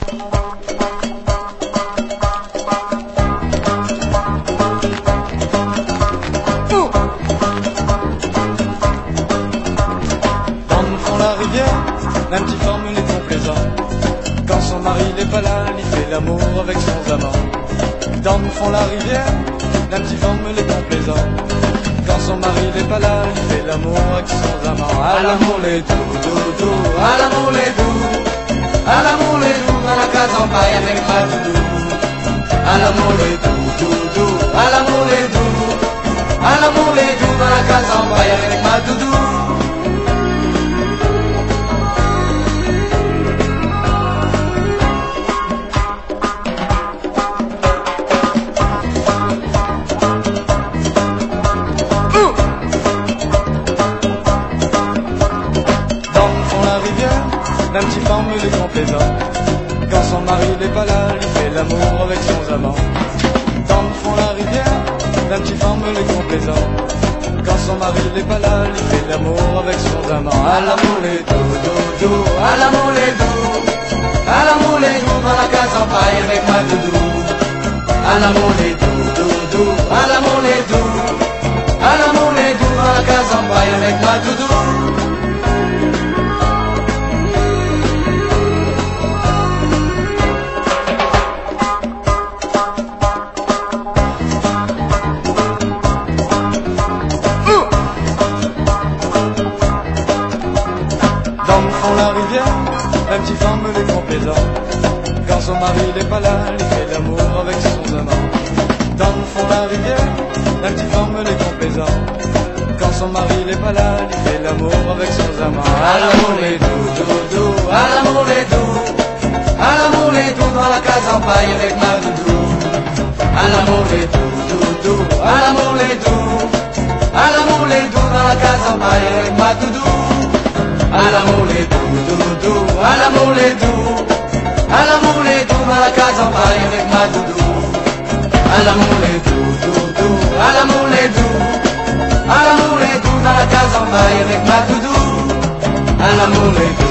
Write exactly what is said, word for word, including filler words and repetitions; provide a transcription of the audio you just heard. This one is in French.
D'un petit formule complaisant. Quand son mari n'est pas là, il fait l'amour avec son amant. Dans le fond la rivière, d'un petit formule complaisant. Quand son mari n'est pas là, il fait l'amour avec son amant. À l'amour les doux, doux, doux, à l'amour les doux, à l'amour les doux, dans la case en paille avec ma doudou. À l'amour les doux, doux, doux, à l'amour les doux, à l'amour les doux, dans la case en paille avec ma doudou. D'un petit formule complaisant. Quand son mari n'est pas là, il fait l'amour avec son amant. Dans le fond la rivière, d'un petit formule complaisant. Quand son mari n'est pas là, il fait l'amour avec son amant. À l'amour les doux, doux, doux, à l'amour les doux, à l'amour les doux, dans la case en paille avec ma doudou. À l'amour les doux, doux, doux, à l'amour les doux, à l'amour les doux, dans la case en paille avec ma doudou. Dans le fond la rivière, un petit formule complaisant. Quand son mari n'est pas là, il fait l'amour avec son amant. Dans le fond la rivière, un petit formule complaisant. Quand son mari n'est pas là, il fait l'amour avec son amant. À l'amour les doux, doux, doux, à l'amour les doux, à l'amour les doux, dans la case en paille avec ma doudou. À l'amour les doux, doux, doux, à l'amour les doux, à l'amour les doux, dans la case en paille avec ma doudou. À l'amour les doux, doux, doux, à l'amour les doux, à l'amour les doux, dans la case en paille avec ma doudou. À l'amour les doux, doux, doux, à l'amour les doux, à l'amour les doux, dans la case en paille avec ma doudou. À l'amour les doux.